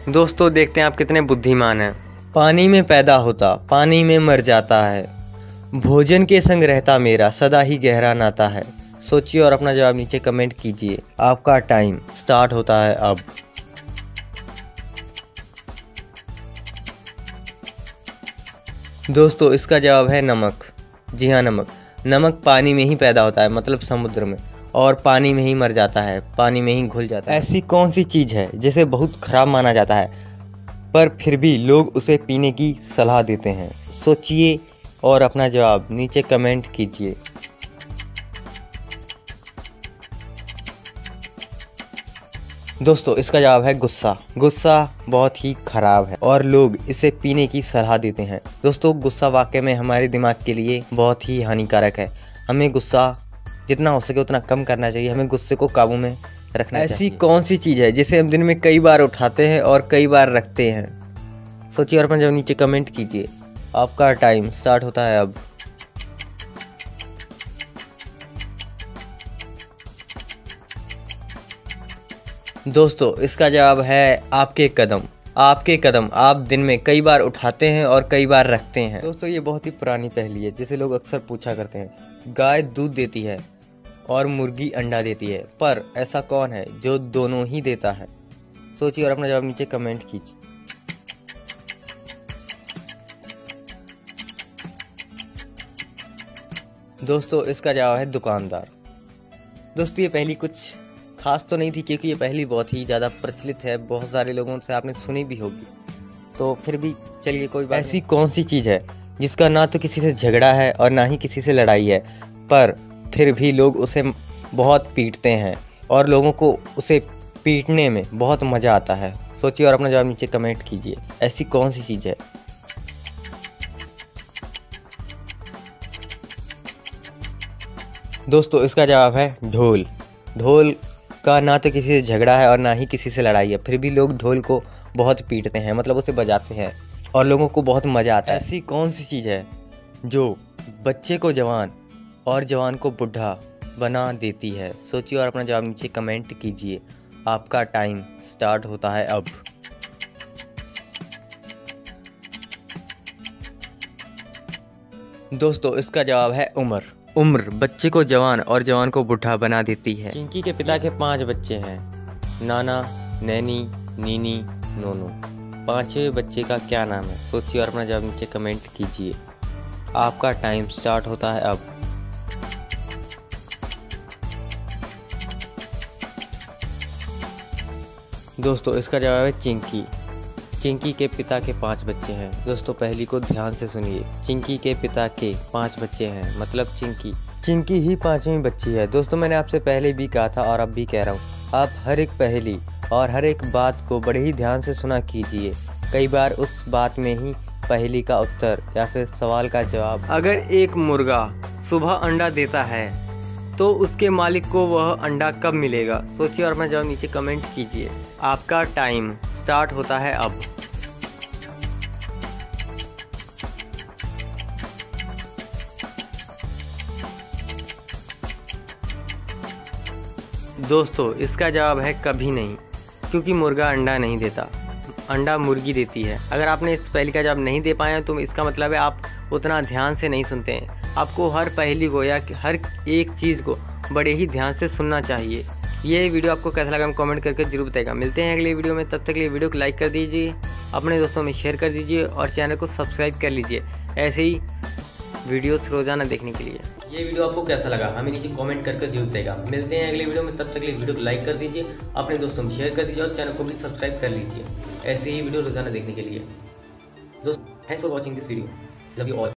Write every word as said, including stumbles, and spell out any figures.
दोस्तों देखते हैं आप कितने बुद्धिमान हैं। पानी में पैदा होता पानी में मर जाता है, भोजन के संग रहता मेरा सदा ही गहरा नाता है। सोचिए और अपना जवाब नीचे कमेंट कीजिए। आपका टाइम स्टार्ट होता है अब। दोस्तों इसका जवाब है नमक। जी हाँ, नमक। नमक पानी में ही पैदा होता है, मतलब समुद्र में, और पानी में ही मर जाता है, पानी में ही घुल जाता है। ऐसी कौन सी चीज़ है जिसे बहुत खराब माना जाता है पर फिर भी लोग उसे पीने की सलाह देते हैं? सोचिए और अपना जवाब नीचे कमेंट कीजिए। दोस्तों इसका जवाब है गुस्सा। गुस्सा बहुत ही खराब है और लोग इसे पीने की सलाह देते हैं। दोस्तों गुस्सा वाकई में हमारे दिमाग के लिए बहुत ही हानिकारक है। हमें गुस्सा जितना हो सके उतना कम करना चाहिए। हमें गुस्से को काबू में रखना चाहिए। ऐसी कौन सी चीज़ है जिसे हम दिन में कई बार उठाते हैं और कई बार रखते हैं? सोचिए और अपना जवाब नीचे कमेंट कीजिए। आपका टाइम स्टार्ट होता है अब। दोस्तों इसका जवाब है आपके कदम। आपके कदम आप दिन में कई बार उठाते हैं और कई बार रखते हैं। दोस्तों ये बहुत ही पुरानी पहेली है जिसे लोग अक्सर पूछा करते हैं। गाय दूध देती है और मुर्गी अंडा देती है, पर ऐसा कौन है जो दोनों ही देता है? सोचिए और अपना जवाब नीचे कमेंट कीजिए। दोस्तों इसका जवाब है दुकानदार। दोस्तों ये पहेली कुछ खास तो नहीं थी क्योंकि ये पहेली बहुत ही ज़्यादा प्रचलित है, बहुत सारे लोगों से आपने सुनी भी होगी, तो फिर भी चलिए कोई बात। ऐसी कौन सी चीज़ है जिसका ना तो किसी से झगड़ा है और ना ही किसी से लड़ाई है, पर फिर भी लोग उसे बहुत पीटते हैं और लोगों को उसे पीटने में बहुत मज़ा आता है? सोचिए और अपना जवाब नीचे कमेंट कीजिए। ऐसी कौन सी चीज़ है? दोस्तों इसका जवाब है ढोल। ढोल का ना तो किसी से झगड़ा है और ना ही किसी से लड़ाई है, फिर भी लोग ढोल को बहुत पीटते हैं, मतलब उसे बजाते हैं और लोगों को बहुत मज़ा आता है। ऐसी कौन सी चीज़ है जो बच्चे को जवान और जवान को बूढ़ा बना देती है? सोचिए और अपना जवाब नीचे कमेंट कीजिए। आपका टाइम स्टार्ट होता है अब। दोस्तों इसका जवाब है उम्र। उम्र बच्चे को जवान और जवान को बूढ़ा बना देती है। चिंकी के पिता के पांच बच्चे हैं, नाना, नैनी, नीनी, नोनू। पांचवें बच्चे का क्या नाम है? सोचिए और अपना जवाब नीचे कमेंट कीजिए। आपका टाइम स्टार्ट होता है अब। दोस्तों इसका जवाब है चिंकी। चिंकी के पिता के पांच बच्चे हैं। दोस्तों पहली को ध्यान से सुनिए। चिंकी के पिता के पांच बच्चे हैं, मतलब चिंकी चिंकी ही पांचवी बच्ची है। दोस्तों मैंने आपसे पहले भी कहा था और अब भी कह रहा हूँ, आप हर एक पहेली और हर एक बात को बड़े ही ध्यान से सुना कीजिए। कई बार उस बात में ही पहेली का उत्तर या फिर सवाल का जवाब। अगर एक मुर्गा सुबह अंडा देता है तो उसके मालिक को वह अंडा कब मिलेगा? सोचिए और अपना जवाब नीचे कमेंट कीजिए। आपका टाइम स्टार्ट होता है अब। दोस्तों इसका जवाब है कभी नहीं, क्योंकि मुर्गा अंडा नहीं देता, अंडा मुर्गी देती है। अगर आपने इस पहेली का जवाब नहीं दे पाए तो इसका मतलब है आप उतना ध्यान से नहीं सुनते हैं। आपको हर पहेली को या हर एक चीज़ को बड़े ही ध्यान से सुनना चाहिए। ये वीडियो आपको कैसा लगा कमेंट करके जरूर बताइएगा। मिलते हैं अगले वीडियो में, तब तक के लिए वीडियो को लाइक कर दीजिए, अपने दोस्तों में शेयर कर दीजिए और चैनल को सब्सक्राइब कर लीजिए ऐसे ही वीडियोस रोजाना देखने के लिए। ये वीडियो आपको कैसा लगा हमें नीचे कमेंट करके जरूर बताइएगा। मिलते हैं अगले वीडियो में, तब तक के लिए वीडियो को लाइक कर दीजिए, अपने दोस्तों में शेयर कर दीजिए और चैनल को भी सब्सक्राइब कर लीजिए ऐसे ही वीडियो रोजाना देखने के लिए। दोस्तों thanks for watching this video. Love you all.